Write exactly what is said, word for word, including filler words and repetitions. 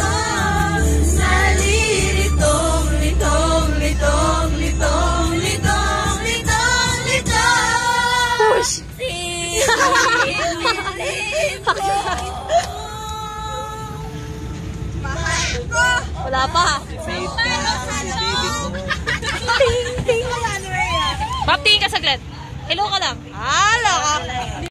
Nalilitong, litong, litong, litong, litong, litong, litong. Push! Wala pa. Ting, ting. Ma'am, tingin ka saglit. Hello ka lang. Hala ka.